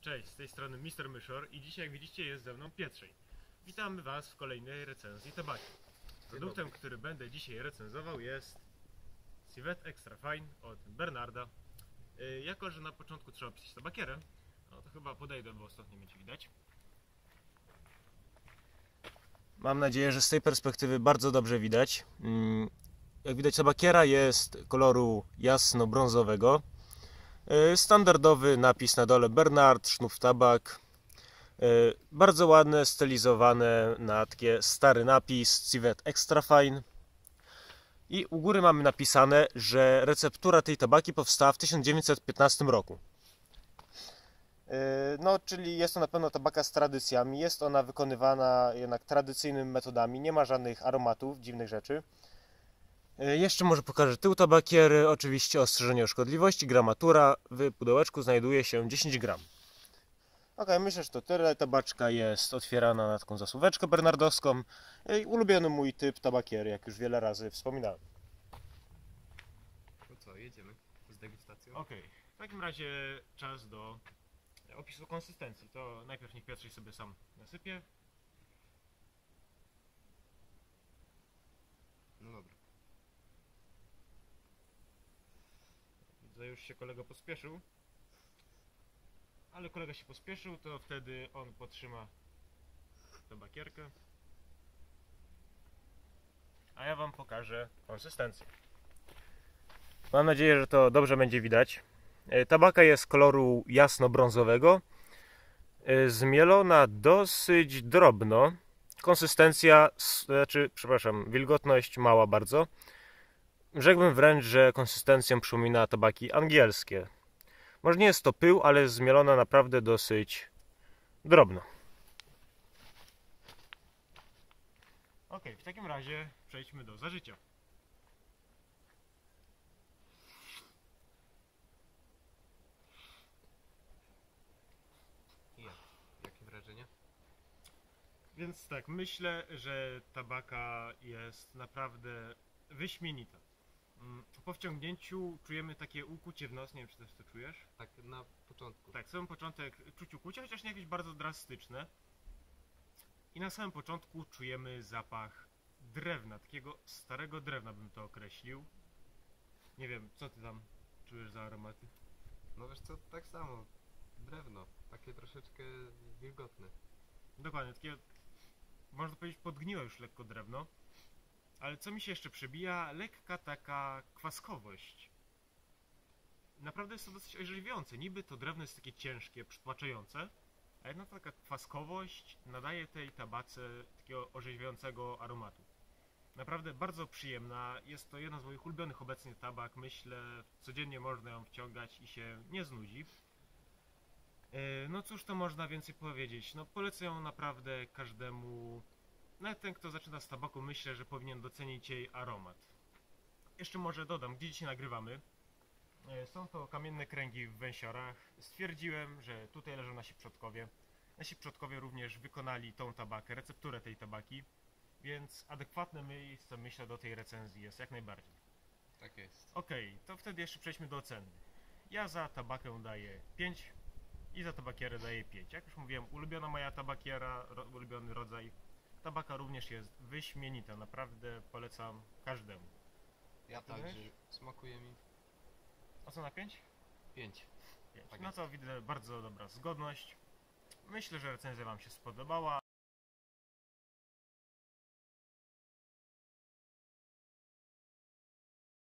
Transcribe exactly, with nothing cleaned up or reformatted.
Cześć, z tej strony mister Myszor i dzisiaj, jak widzicie, jest ze mną Pietrzej. Witamy Was w kolejnej recenzji tabaki. Produktem, który będę dzisiaj recenzował, jest Civet Extra Fine od Bernarda. Yy, jako, że na początku trzeba opisać tabakierę, no to chyba podejdę, bo ostatnio będzie widać. Mam nadzieję, że z tej perspektywy bardzo dobrze widać. Jak widać, tabakiera jest koloru jasno-brązowego. Standardowy napis na dole Bernard, Sznuf Tabak. Bardzo ładne, stylizowane na takie stary napis Civet Extra Fine. I u góry mamy napisane, że receptura tej tabaki powstała w tysiąc dziewięćset piętnastym roku. No, czyli jest to na pewno tabaka z tradycjami. Jest ona wykonywana jednak tradycyjnymi metodami. Nie ma żadnych aromatów, dziwnych rzeczy. Jeszcze może pokażę tył tabakiery. Oczywiście ostrzeżenie o szkodliwości. Gramatura w pudełeczku znajduje się dziesięć gram. Ok, myślę, że to tyle. Tabaczka jest otwierana na taką zasuweczkę bernardowską. I ulubiony mój typ tabakiery, jak już wiele razy wspominałem. No co, jedziemy z degustacją? Ok, w takim razie czas do opisu konsystencji. To najpierw niech Piotrek sobie sam nasypie. No dobra. Widzę, już się kolega pospieszył. Ale kolega się pospieszył, to wtedy on podtrzyma tabakierkę. A ja Wam pokażę konsystencję. Mam nadzieję, że to dobrze będzie widać. Tabaka jest koloru jasno-brązowego. Zmielona dosyć drobno. Konsystencja, znaczy, przepraszam, wilgotność mała bardzo. Rzekłbym wręcz, że konsystencją przypomina tabaki angielskie. Może nie jest to pył, ale jest zmielona naprawdę dosyć drobno. Ok, w takim razie przejdźmy do zażycia. Jak? Jakie wrażenie? Więc tak, myślę, że tabaka jest naprawdę wyśmienita. Po wciągnięciu czujemy takie ukłucie w nos, nie wiem, czy też to czujesz? Tak na początku. Tak, sam początek czuć ukłucie, chociaż nie jakieś bardzo drastyczne. I na samym początku czujemy zapach drewna, takiego starego drewna bym to określił. Nie wiem, co ty tam czujesz za aromaty? No wiesz co, tak samo. Drewno. Takie troszeczkę wilgotne. Dokładnie, takie, można powiedzieć, podgniłe już lekko drewno. Ale co mi się jeszcze przebija? Lekka taka kwaskowość. Naprawdę jest to dosyć orzeźwiające. Niby to drewno jest takie ciężkie, przytłaczające, a jedna taka kwaskowość nadaje tej tabace takiego orzeźwiającego aromatu. Naprawdę bardzo przyjemna. Jest to jedna z moich ulubionych obecnie tabak. Myślę, codziennie można ją wciągać i się nie znudzi. No cóż to można więcej powiedzieć? No polecę ją naprawdę każdemu. Nawet ten, kto zaczyna z tabaku, myślę, że powinien docenić jej aromat. Jeszcze może dodam, gdzie dzisiaj nagrywamy. Są to kamienne kręgi w Węsiorach. Stwierdziłem, że tutaj leżą nasi przodkowie. Nasi przodkowie również wykonali tą tabakę, recepturę tej tabaki, więc adekwatne miejsce, myślę, do tej recenzji jest jak najbardziej. Tak jest. Ok, to wtedy jeszcze przejdźmy do oceny. Ja za tabakę daję pięć i za tabakierę daję pięć. Jak już mówiłem, ulubiona moja tabakiera, ro, ulubiony rodzaj. Tabaka również jest wyśmienita, naprawdę polecam każdemu. Ja ty także wiesz? smakuje mi Ocena pięć? pięć. pięć. Tak No jest. to widzę bardzo dobra zgodność. Myślę, że recenzja Wam się spodobała.